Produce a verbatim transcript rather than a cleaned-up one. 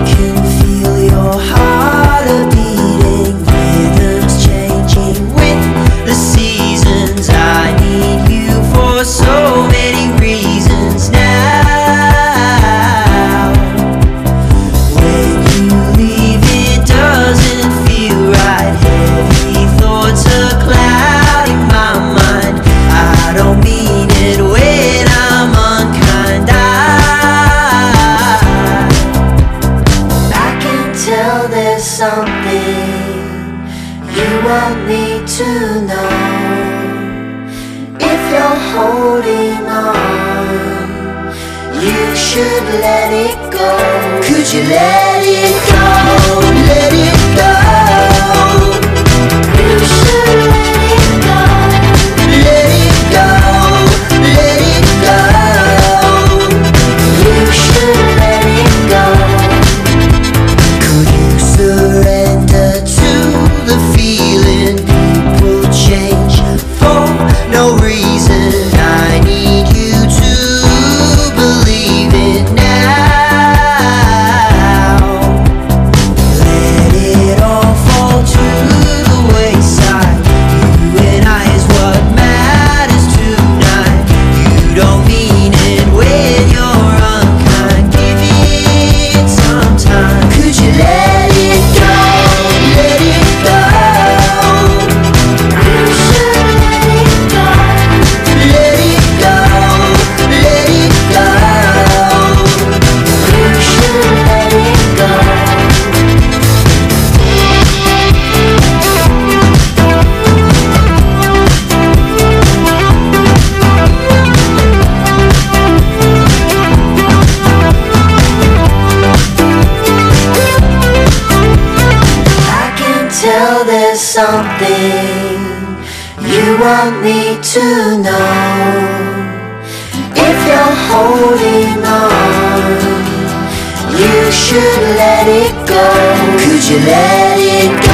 can feel your heart a beating, rhythms changing with the seasons. I need you for so many reasons now. When you leave, it doesn't feel right. Heavy thoughts are clouding my mind. I don't mean it when I'm unkind. I, I can tell there's something you want me to know. If you're holding on, you should let it go. Could you let it go? Let it go. You should let it go. Let it go. Let it go. You should let it go. Could you surrender to the feeling? People change for no reason. I need you to believe it now. Let it all fall to the wayside. You and I is what matters tonight. You don't mean it when you're unkind. Give it some time. Could you let it go? Let it go. You should let it go. Let it go. Let it go. You should let it go. I can tell there's something you want me to know. If you're holding on, you should let it go. Could you let it go?